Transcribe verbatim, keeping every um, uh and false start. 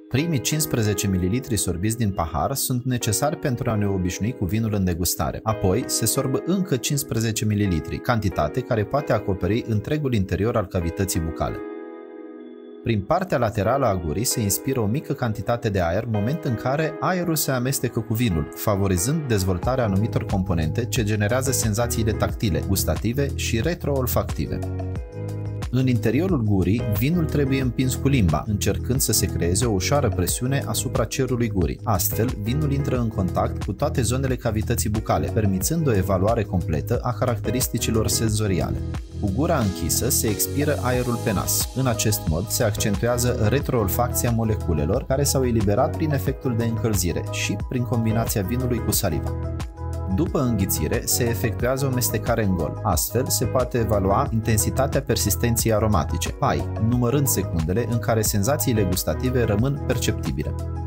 Primii cincisprezece mililitri sorbiți din pahar sunt necesari pentru a ne obișnui cu vinul în degustare. Apoi se sorbă încă cincisprezece mililitri, cantitate care poate acoperi întregul interior al cavității bucale. Prin partea laterală a gurii se inspiră o mică cantitate de aer, moment în care aerul se amestecă cu vinul, favorizând dezvoltarea anumitor componente ce generează senzațiile tactile, gustative și retroolfactive. În interiorul gurii, vinul trebuie împins cu limba, încercând să se creeze o ușoară presiune asupra cerului gurii. Astfel, vinul intră în contact cu toate zonele cavității bucale, permițând o evaluare completă a caracteristicilor senzoriale. Cu gura închisă se expiră aerul pe nas. În acest mod se accentuează retroolfacția moleculelor care s-au eliberat prin efectul de încălzire și prin combinația vinului cu saliva. După înghițire, se efectuează o mestecare în gol. Astfel, se poate evalua intensitatea persistenței aromatice, P A I, numărând secundele în care senzațiile gustative rămân perceptibile.